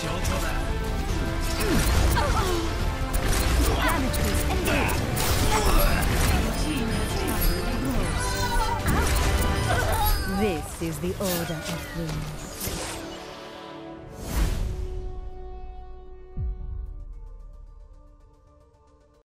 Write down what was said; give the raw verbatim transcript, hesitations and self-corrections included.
Damages engaged. This is the Order of Runes.